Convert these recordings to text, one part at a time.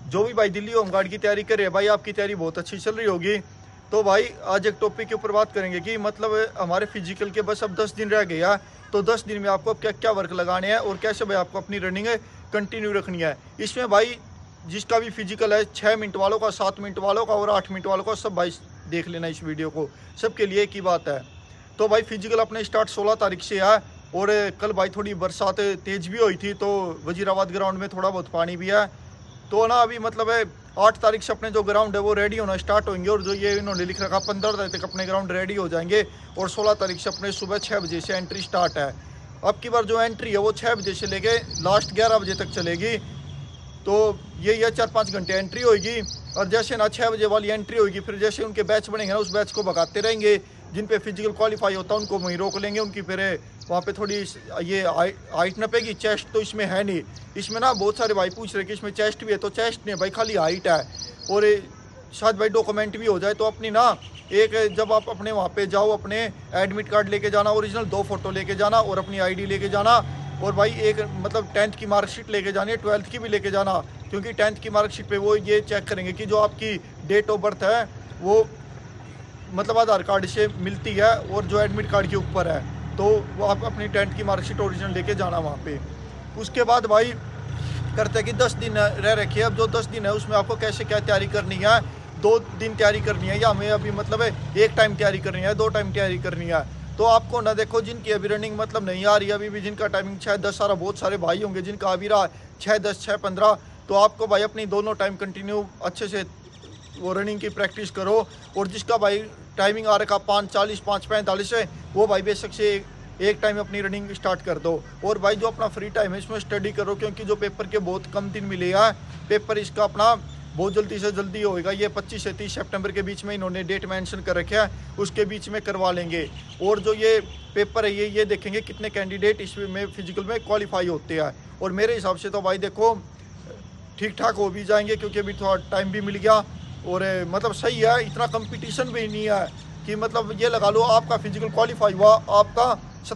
जो भी भाई दिल्ली होमगार्ड की तैयारी कर रहे हैं भाई, आपकी तैयारी बहुत अच्छी चल रही होगी। तो भाई आज एक टॉपिक के ऊपर बात करेंगे कि मतलब हमारे फिजिकल के बस अब 10 दिन रह गए हैं। तो 10 दिन में आपको क्या क्या वर्क लगाने हैं और कैसे भाई आपको अपनी रनिंग कंटिन्यू रखनी है। इसमें भाई जिसका भी फिजिकल है, 6 मिनट वालों का, 7 मिनट वालों का और 8 मिनट वालों का, सब भाई देख लेना इस वीडियो को, सबके लिए एक ही बात है। तो भाई फिजिकल अपने स्टार्ट 16 तारीख से है। और कल भाई थोड़ी बरसात तेज भी हुई थी, तो वजीराबाद ग्राउंड में थोड़ा बहुत पानी भी है। तो ना अभी मतलब है 8 तारीख से अपने जो ग्राउंड है वो रेडी होना स्टार्ट होंगे। और जो ये इन्होंने लिख रखा 15 तारीख तक अपने ग्राउंड रेडी हो जाएंगे। और 16 तारीख से अपने सुबह 6 बजे से एंट्री स्टार्ट है। अब की बार जो एंट्री है वो 6 बजे से लेके लास्ट 11 बजे तक चलेगी। तो ये 4-5 घंटे एंट्री होगी। और जैसे ना 6 बजे वाली एंट्री होगी, फिर जैसे उनके बैच बनेंगे ना, उस बैच को भगाते रहेंगे। जिन पे फिजिकल क्वालिफाई होता है उनको वहीं रोक लेंगे। उनकी फिर वहाँ पे थोड़ी ये हाइट नपेगी। चेस्ट तो इसमें है नहीं। इसमें ना बहुत सारे भाई पूछ रहे कि इसमें चेस्ट भी है, तो चेस्ट नहीं भाई, खाली हाइट है। और शायद भाई डॉक्यूमेंट भी हो जाए। तो अपनी ना एक जब आप अपने वहाँ पे जाओ, अपने एडमिट कार्ड लेके जाना, ओरिजिनल 2 फोटो लेके जाना और अपनी ID लेके जाना। और भाई एक मतलब 10th की मार्कशीट लेके जानी है, 12th की भी लेके जाना। क्योंकि 10th की मार्कशीट पे वो ये चेक करेंगे कि जो आपकी डेट ऑफ बर्थ है वो मतलब आधार कार्ड से मिलती है और जो एडमिट कार्ड के ऊपर है। तो वो आप अपनी 10th की मार्कशीट ओरिजिनल लेके जाना वहाँ पे। उसके बाद भाई करते हैं कि 10 दिन रह रखे। अब जो 10 दिन है उसमें आपको कैसे क्या तैयारी करनी है। 2 दिन तैयारी करनी है या हमें अभी मतलब एक टाइम तैयारी करनी है, 2 टाइम तैयारी करनी है। तो आपको ना देखो जिनकी अभी रनिंग मतलब नहीं आ रही है, अभी भी जिनका टाइमिंग 6-10 सारा, बहुत सारे भाई होंगे जिनका अभी रहा 6-10 6-15। तो आपको भाई अपनी दोनों टाइम कंटिन्यू अच्छे से वो रनिंग की प्रैक्टिस करो। और जिसका भाई टाइमिंग आ रखा 5:40 5:45 है, वो भाई बेशक से एक टाइम अपनी रनिंग स्टार्ट कर दो। और भाई जो अपना फ्री टाइम है इसमें स्टडी करो, क्योंकि जो पेपर के बहुत कम दिन मिले हैं। पेपर इसका अपना बहुत जल्दी से जल्दी होएगा। ये 25 से 30 सितंबर के बीच में इन्होंने डेट मेंशन कर रखा है, उसके बीच में करवा लेंगे। और जो ये पेपर है ये देखेंगे कितने कैंडिडेट इसमें फिजिकल में क्वालिफाई होते हैं। और मेरे हिसाब से तो भाई देखो ठीक ठाक हो भी जाएंगे, क्योंकि अभी थोड़ा टाइम भी मिल गया। और मतलब सही है, इतना कंपटीशन भी नहीं है कि मतलब ये लगा लो आपका फिजिकल क्वालिफाई हुआ, आपका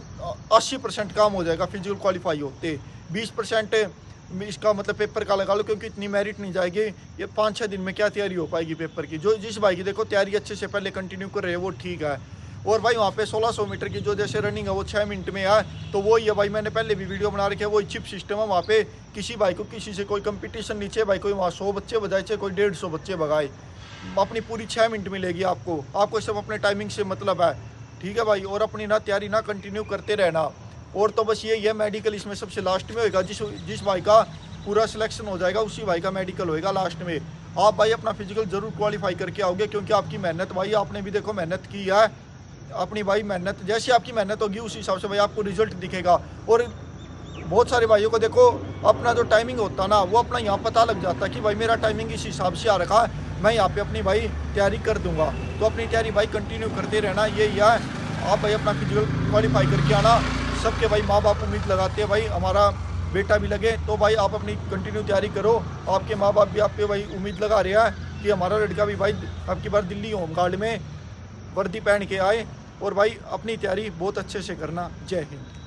80% काम हो जाएगा फिजिकल क्वालिफाई होते। 20% इसका मतलब पेपर का लगा लो, क्योंकि इतनी मेरिट नहीं जाएगी। ये 5-6 दिन में क्या तैयारी हो पाएगी पेपर की। जो जिस भाई की देखो तैयारी अच्छे से पहले कंटिन्यू कर रहे हैं वो ठीक है। और भाई वहाँ पे 1600 मीटर की जो जैसे रनिंग है वो 6 मिनट में है। तो वो ही है भाई, मैंने पहले भी वीडियो बना रखी है, वो चिप सिस्टम है। वहाँ पे किसी भाई को किसी से कोई कंपटीशन नहीं चाहिए भाई। कोई वहाँ 100 बच्चे बजाए चाहे कोई 150 बच्चे भगाए, अपनी पूरी 6 मिनट मिलेगी आपको सब अपने टाइमिंग से मतलब है, ठीक है भाई। और अपनी ना तैयारी ना कंटिन्यू करते रहना। और तो बस यही है, मेडिकल इसमें सबसे लास्ट में होगा। जिस भाई का पूरा सिलेक्शन हो जाएगा उसी भाई का मेडिकल होएगा लास्ट में। आप भाई अपना फिजिकल जरूर क्वालिफाई करके आओगे, क्योंकि आपकी मेहनत भाई, आपने भी देखो मेहनत की है अपनी भाई। मेहनत जैसी आपकी मेहनत होगी उस हिसाब से भाई आपको रिजल्ट दिखेगा। और बहुत सारे भाइयों को देखो अपना जो टाइमिंग होता है ना वो अपना यहाँ पता लग जाता है कि भाई मेरा टाइमिंग इस हिसाब से आ रखा है, मैं यहाँ पे अपनी भाई तैयारी कर दूंगा। तो अपनी तैयारी भाई कंटिन्यू करते रहना, यही है। आप भाई अपना फिजिकल क्वालिफाई करके आना। सबके भाई माँ बाप उम्मीद लगाते हैं भाई हमारा बेटा भी लगे। तो भाई आप अपनी कंटिन्यू तैयारी करो। आपके माँ बाप भी आप पे भाई उम्मीद लगा रहे हैं कि हमारा लड़का भी भाई अब की बार दिल्ली होमगार्ड में वर्दी पहन के आए। और भाई अपनी तैयारी बहुत अच्छे से करना। जय हिंद।